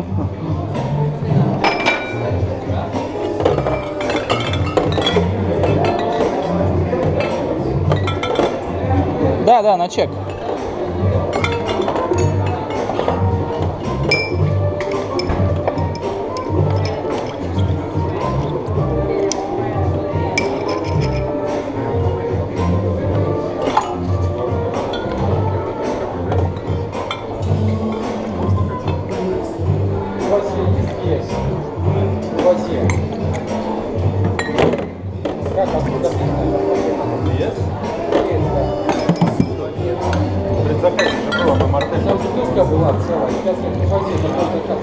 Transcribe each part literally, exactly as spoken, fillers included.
Да, да, на чек. Как, откуда ты? Yes? Предзаказе же было, мы мартель. Там списка была целая, сейчас я не возьму, но заказ.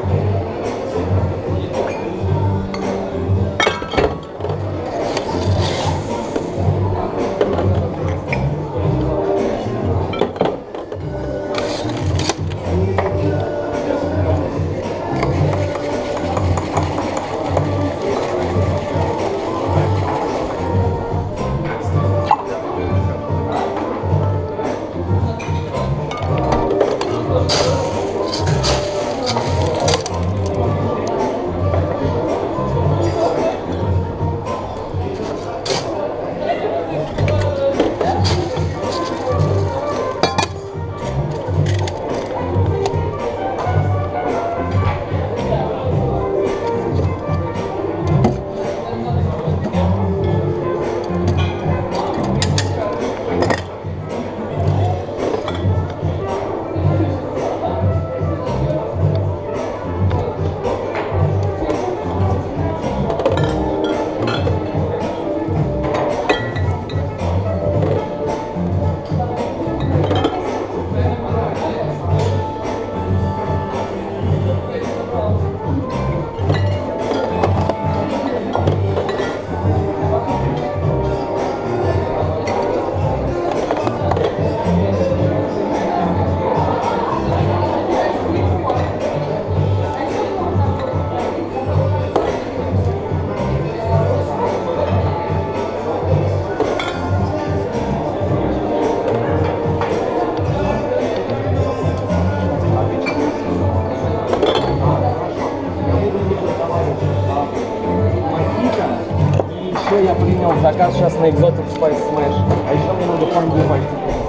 Я принял заказ сейчас на Exotic Spice Smash. А еще мне надо фонгу пойти.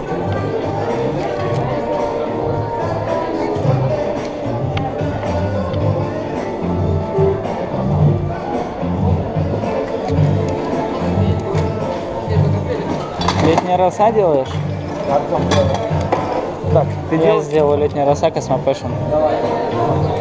Летняя роса делаешь? Артем, так, ты Я делаешь? сделал летняя роса Cosmo Passion. Давай.